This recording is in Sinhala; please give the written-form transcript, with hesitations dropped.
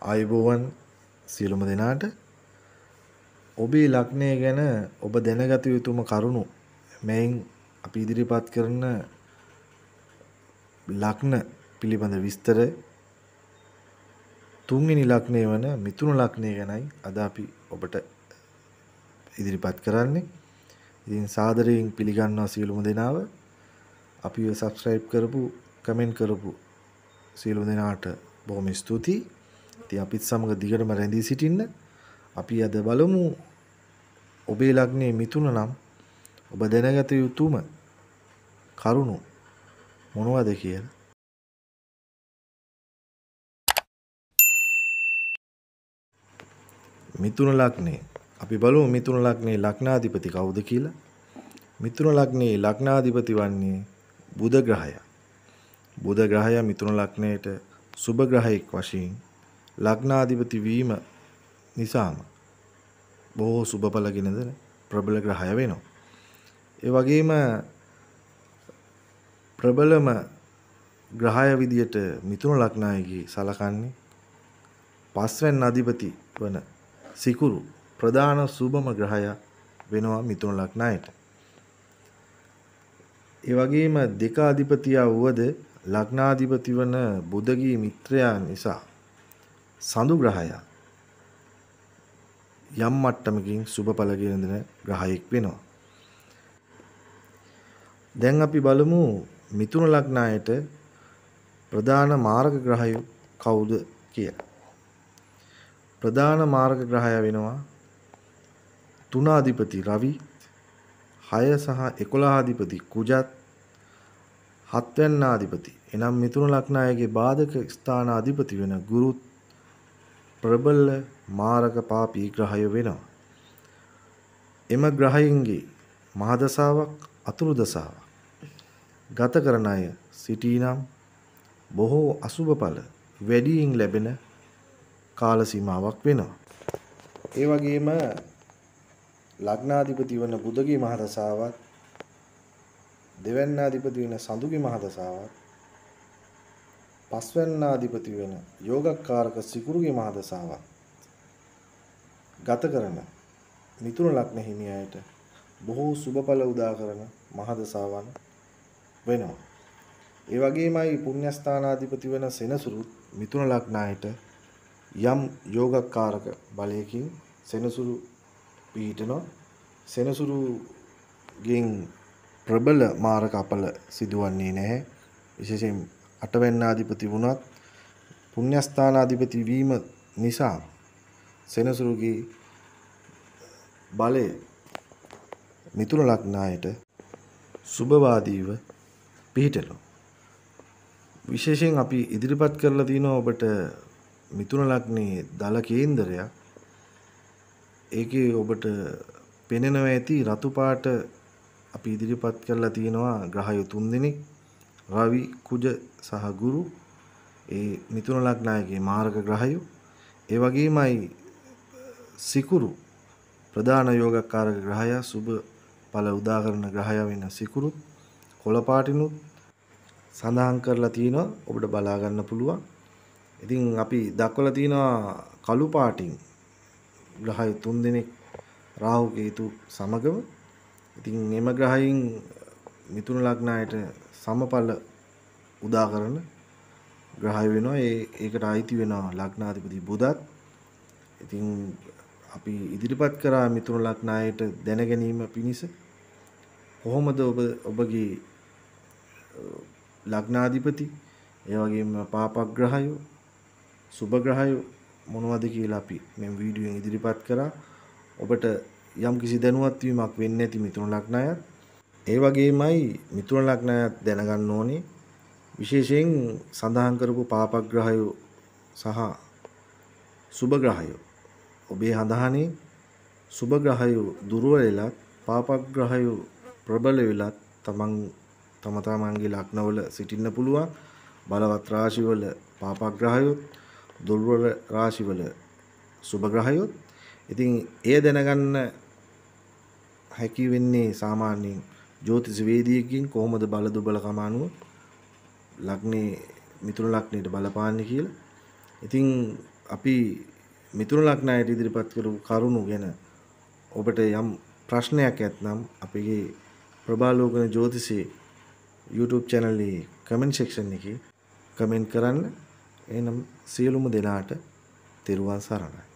ආයුබෝවන් සියලුම දෙනාට ඔබේ ලග්නය ගැන ඔබ දැනගත යුතුම කරුණු මෙයින් අපි ඉදිරිපත් කරන ලග්න පිළිබඳ විස්තර තුන්වෙනි ලග්නය වන මිථුන ලග්නය ගැනයි අද අපි ඔබට ඉදිරිපත් කරන්නේ. ඉතින් සාදරයෙන් පිළිගන්නවා සියලුම දෙනාව. අපිව subscribe කරපු, comment කරපු සියලුම දෙනාට බොහොම ස්තුතියි. ඉතින් අපිත් සමග දිගටම රැඳී සිටින්න. අපි අද බලමු ඔබේ ලග්නේ මිථුන නම් ඔබ දැනගත යුතුම කරුණු මොනවද කියලා. මිථුන ලග්නේ අපි බලමු මිථුන ලග්නේ ලග්නාධිපති කවුද කියලා. මිථුන ලග්නේ ලග්නාධිපති වන්නේ බුධ ග්‍රහයා. බුධ ග්‍රහයා මිථුන ලග්නයට සුබ ග්‍රහයෙක් වශයෙන් ලග්නාධිපති වීම නිසාම බොහෝ සුබඵල ගෙන දෙන ප්‍රබල ග්‍රහය වෙනවා. ඒ වගේම ප්‍රබලම ග්‍රහය විදියට මිථුන ලග්නයේදී සලකන්නේ පස්වැන්න අධිපති වන සිකුරු ප්‍රධාන සුබම ග්‍රහය වෙනවා මිථුන ලග්නයට. ඒ වගේම දෙක අධිපතියා වුවද ලග්නාධිපති වන බුධගේ මිත්‍රයා නිසා සඳු ග්‍රහයා යම් මට්ටමකින් සුබඵල ගෙන දෙන ග්‍රහයෙක් වෙනවා. දැන් අපි බලමු මිථුන ලග්නයට ප්‍රධාන මාරක ග්‍රහය කවුද කියලා. ප්‍රධාන මාරක ග්‍රහය වෙනවා තුනාධිපති රවි, 6 සහ 11 අධිපති කුජත්, 7 වෙන්නාධිපති එනම් මිථුන ලග්නයේගේ බාධක ස්ථාන අධිපති වෙන ගුරුත් ප්‍රබල මාරක පාපී ග්‍රහය වෙනවා. එම ග්‍රහයින්ගේ මහදසාවක් අතුරු දසාවක් ගත කරන අය සිටීනම් බොහෝ අසුබඵල වැඩියෙන් ලැබෙන කාල සීමාවක් වෙනවා. ඒ වගේම ලග්නාධිපති වන බුධගේ මහදසාවත් දෙවැන්නාධිපති වෙන සඳුගේ මහදසාවත් පස්වැන්නාධිපති වෙන යෝගකාරක සිකුරුගේ මහදසාවත් ගත කරන මිථුන ලග්න හිමියයට බොහෝ සුබඵල උදා කරන මහදසාවන් වෙනවා. ඒ වගේමයි පුණ්‍යස්ථානාධිපති වෙන සෙනසුරු මිථුන ලග්නයට යම් යෝගකාරක බලයකින් සෙනසුරු පිහිටනවා. සෙනසුරුගෙන් ප්‍රබල මාරක අපල සිදුවන්නේ නැහැ. විශේෂයෙන් අටවැන්නාධිපති වුණත් පුණ්‍යස්ථානාධිපති වීම නිසා සෙනසුරුගේ බලය මිථුන ලග්නයට සුබවාදීව පිහිටනවා. විශේෂයෙන් අපි ඉදිරිපත් කරලා තිනවා ඔබට මිථුන ලග්නයේ දල කේන්දරයක්. ඒකේ ඔබට පෙනෙනවා ඇති රතු පාට අපි ඉදිරිපත් කරලා තිනවා ග්‍රහය 3 දෙනෙක් රවි, කුජ සහ ගුරු. ඒ මිථුන ලග්නයේ මාරක ග්‍රහයෝ. ඒ වගේමයි සිකුරු ප්‍රධාන යෝගකාරක ග්‍රහය සුබ ඵල උදා කරන ග්‍රහය වෙන සිකුරු කොළ පාටිනුත් සඳහන් කරලා තිනවා ඔබට බලා ගන්න පුළුවන්. ඉතින් අපි දක්වලා තිනවා කළු පාටින් ග්‍රහය 3 දෙනෙක් රාහු කේතු සමගම. ඉතින් එම ග්‍රහයින් මිථුන ලග්නයට සමඵල උදා කරන ග්‍රහය වෙනවා. ඒකට අයිති වෙනවා ලග්නාධිපති බුධත්. ඉතින් අපි ඉදිරිපත් කරා මිථුන ලග්නයට දැන ගැනීම පිණිස කොහොමද ඔබගේ ලග්නාධිපති ඒ වගේම පාපග්‍රහයෝ සුබ ග්‍රහයෝ මොනවද කියලා අපි මේ වීඩියෝෙන් ඉදිරිපත් කරා. ඔබට යම් කිසි දැනුවත් වීමක් වෙන්නේ නැති මිථුන ලග්නයත් ඒ වගේමයි මිථුන ලග්නයත් දැනගන්න ඕනේ විශේෂයෙන් සඳහන් කරපු පාපග්‍රහයෝ සහ සුබ ග්‍රහයෝ ඔබේ හඳහනේ සුබ ග්‍රහයෝ දුර්වල වෙලත් පාපග්‍රහයෝ ප්‍රබල වෙලත් තමන්ගේ ලග්නවල සිටින්න පුළුවන්. බලවත් රාශිවල පාපග්‍රහයොත් දුර්වල රාශිවල සුබ ග්‍රහයොත්. ඉතින් එය දැනගන්න හැකි වෙන්නේ සාමාන්‍යයෙන් ජ්‍යොතිෂ වේදිකකින් කොහොමද බල දුබලකම අනුව ලග්නේ මිථුන ලග්නයට බලපාන්නේ කියලා. ඉතින් අපි මිතුරු ලග්නයට ඉදිරිපත් කරපු කරුණු ගැන ඔබට යම් ප්‍රශ්නයක් ඇත්නම් අපේ ප්‍රභාලෝකන ජ්‍යොතිෂී YouTube channel එකේ comment section එකේ කමෙන්ට් කරන්න. එනම් සියලුම දෙනාට තෙරුවන් සරණයි.